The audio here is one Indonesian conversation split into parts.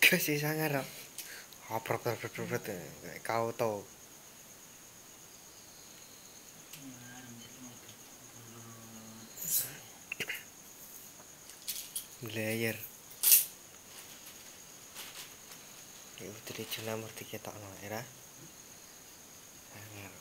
Kasih sangar. Oprek kau tahu. Layer. Iku tadi juna mesti ketokno era. Sangar.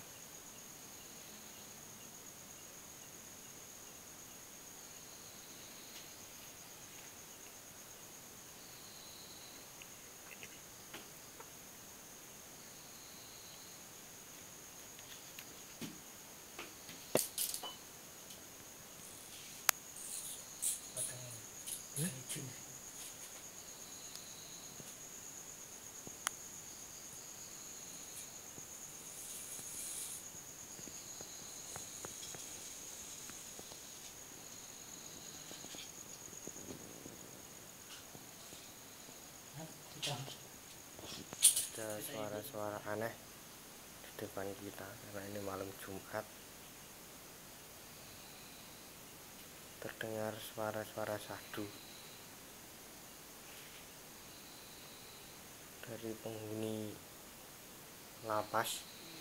Ada suara-suara aneh di depan kita karena ini malam Jumat. Terdengar suara-suara syahdu dari penghuni lapas.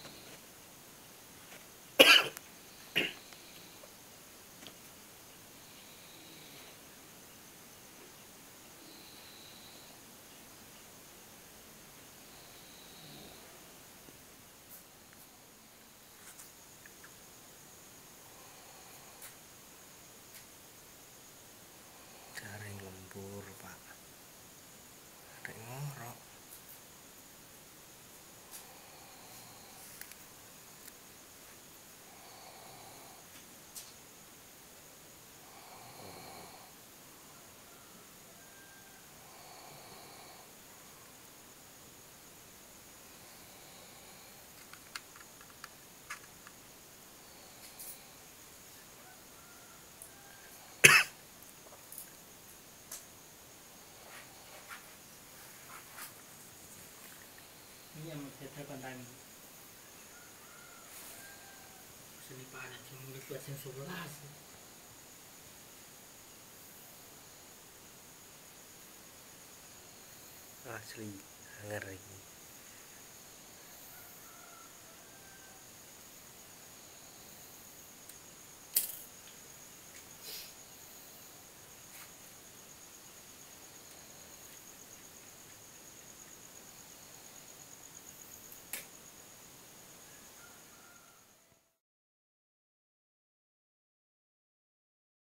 Jaring lembur, Pak. Ada ngorok. Ini yang membedakan tadi. Seni padat cuma dibuat yang 11. Asli, sangar ini.